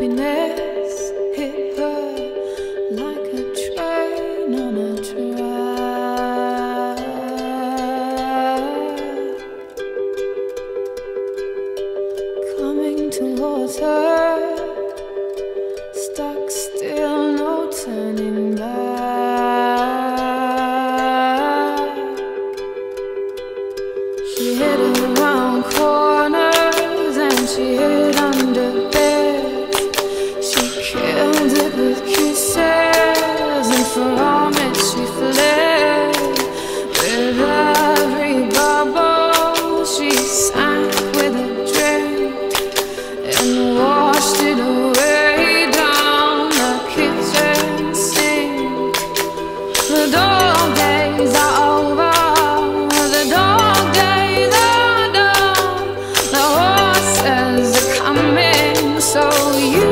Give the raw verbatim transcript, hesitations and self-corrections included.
happiness hit her like a train on a track, coming towards her, stuck still, no turning back. She hid around corners and she hid under beds. She killed it with kisses, and from it she fled. With every bubble she sank with a drink and washed it away down the kitchen sink. The dog days are over, the dog days are done, the horses are coming, so you